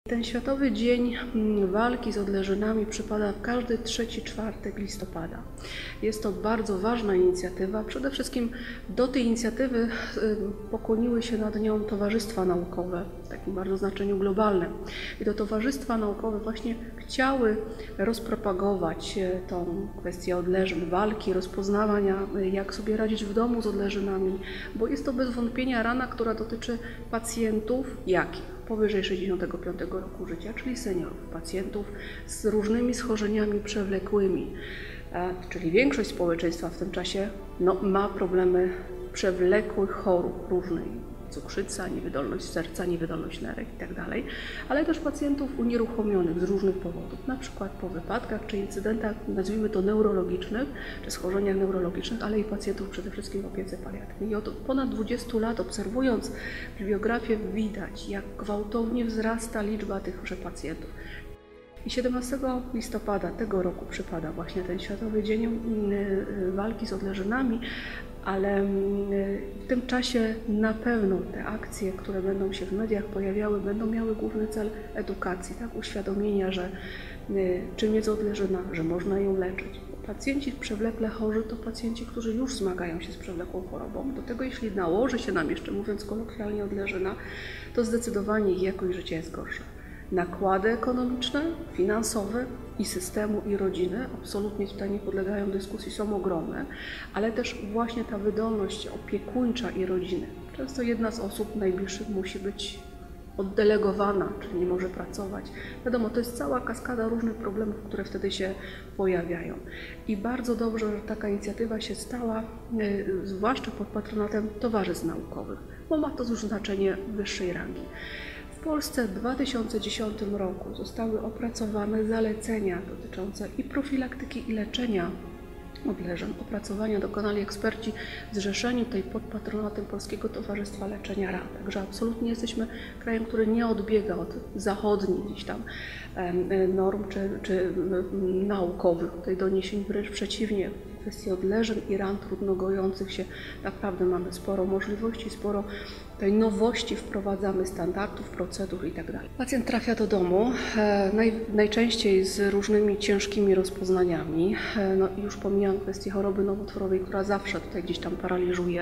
Ten Światowy Dzień Walki z Odleżynami przypada w każdy trzeci czwartek listopada. Jest to bardzo ważna inicjatywa. Przede wszystkim do tej inicjatywy pokłoniły się nad nią towarzystwa naukowe w takim bardzo znaczeniu globalnym. I to towarzystwa naukowe właśnie chciały rozpropagować tą kwestię odleżyn, walki, rozpoznawania, jak sobie radzić w domu z odleżynami, bo jest to bez wątpienia rana, która dotyczy pacjentów jakich? Powyżej 65 roku życia, czyli seniorów, pacjentów z różnymi schorzeniami przewlekłymi, czyli większość społeczeństwa w tym czasie ma problemy przewlekłych chorób różnych, cukrzyca, niewydolność serca, niewydolność nerek itd., ale też pacjentów unieruchomionych z różnych powodów, na przykład po wypadkach czy incydentach, nazwijmy to neurologicznych, czy schorzeniach neurologicznych, ale i pacjentów przede wszystkim w opiece paliatywnej. I od ponad 20 lat obserwując bibliografię widać, jak gwałtownie wzrasta liczba tychże pacjentów. I 17 listopada tego roku przypada właśnie ten Światowy Dzień Walki z Odleżynami, ale w tym czasie na pewno te akcje, które będą się w mediach pojawiały, będą miały główny cel edukacji, tak? Uświadomienia, że czym jest odleżyna, że można ją leczyć. Pacjenci przewlekle chorzy to pacjenci, którzy już zmagają się z przewlekłą chorobą. Do tego jeśli nałoży się nam jeszcze, mówiąc kolokwialnie, odleżyna, to zdecydowanie ich jakość życia jest gorsza. Nakłady ekonomiczne, finansowe i systemu, i rodziny absolutnie tutaj nie podlegają dyskusji, są ogromne, ale też właśnie ta wydolność opiekuńcza i rodziny. Często jedna z osób najbliższych musi być oddelegowana, czyli nie może pracować. Wiadomo, to jest cała kaskada różnych problemów, które wtedy się pojawiają. I bardzo dobrze, że taka inicjatywa się stała, zwłaszcza pod patronatem towarzystw naukowych, bo ma to już znaczenie wyższej rangi. W Polsce w 2010 roku zostały opracowane zalecenia dotyczące i profilaktyki, i leczenia odleżeń. Opracowania dokonali eksperci zrzeszeni tutaj pod patronatem Polskiego Towarzystwa Leczenia Ran. Także absolutnie jesteśmy krajem, który nie odbiega od zachodnich gdzieś tam norm czy naukowych tutaj doniesień, wręcz przeciwnie. W kwestii odleżeń i ran trudno gojących się naprawdę mamy sporo możliwości, sporo tej nowości wprowadzamy, standardów, procedur itd. Pacjent trafia do domu, najczęściej z różnymi ciężkimi rozpoznaniami. Już pomijam kwestię choroby nowotworowej, która zawsze tutaj gdzieś tam paraliżuje,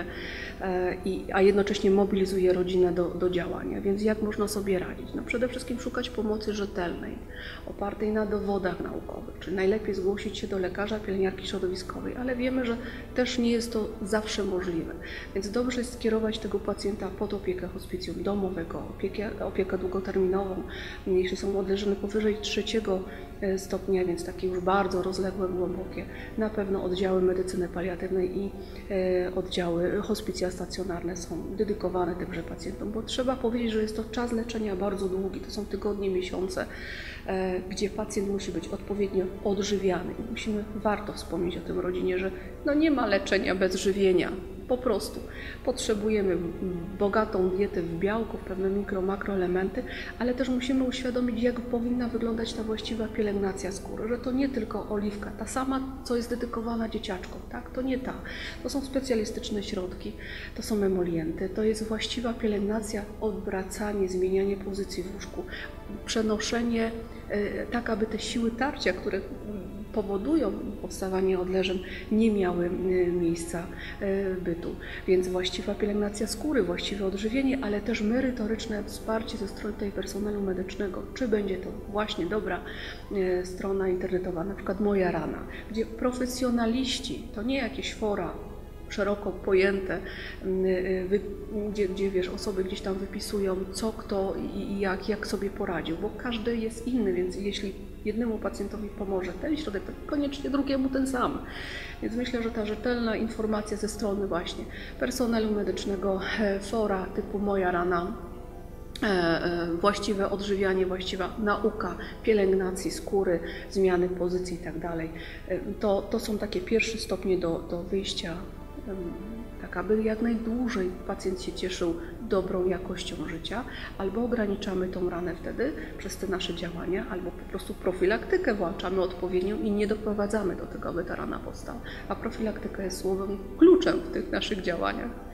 a jednocześnie mobilizuje rodzinę do działania. Więc jak można sobie radzić? Przede wszystkim szukać pomocy rzetelnej, opartej na dowodach naukowych, czyli najlepiej zgłosić się do lekarza, pielęgniarki środowiskowej, ale wiemy, że też nie jest to zawsze możliwe. Więc dobrze jest skierować tego pacjenta pod opiekę hospicjum domowego, opiekę długoterminową, jeśli są odleżyny powyżej 3 stopnia, więc takie już bardzo rozległe, głębokie, na pewno oddziały medycyny paliatywnej i oddziały hospicja stacjonarne są dedykowane tymże pacjentom, bo trzeba powiedzieć, że jest to czas leczenia bardzo długi, to są tygodnie, miesiące, gdzie pacjent musi być odpowiednio odżywiany i warto wspomnieć o tym rodzinie, że nie ma leczenia bez żywienia. Po prostu potrzebujemy bogatą dietę w białko, w pewne makroelementy, ale też musimy uświadomić, jak powinna wyglądać ta właściwa pielęgnacja skóry, że to nie tylko oliwka, ta sama, co jest dedykowana dzieciaczkom, tak? To nie ta. To są specjalistyczne środki, to są emolienty, to jest właściwa pielęgnacja, odwracanie, zmienianie pozycji w łóżku, przenoszenie tak, aby te siły tarcia, które powodują powstawanie odleżyn, nie miały miejsca bytu. Więc właściwa pielęgnacja skóry, właściwe odżywienie, ale też merytoryczne wsparcie ze strony tej personelu medycznego. Czy będzie to właśnie dobra strona internetowa, na przykład Moja Rana, gdzie profesjonaliści, to nie jakieś fora szeroko pojęte, gdzie wiesz, osoby gdzieś tam wypisują, co kto i jak sobie poradził, bo każdy jest inny, więc jeśli jednemu pacjentowi pomoże ten środek, to koniecznie drugiemu ten sam. Więc myślę, że ta rzetelna informacja ze strony właśnie personelu medycznego, fora typu Moja Rana, właściwe odżywianie, właściwa nauka pielęgnacji skóry, zmiany pozycji itd. To są takie pierwsze stopnie do wyjścia, tak aby jak najdłużej pacjent się cieszył dobrą jakością życia, albo ograniczamy tą ranę wtedy przez te nasze działania, albo po prostu profilaktykę włączamy odpowiednią i nie doprowadzamy do tego, aby ta rana powstała. A profilaktyka jest słowem kluczem w tych naszych działaniach.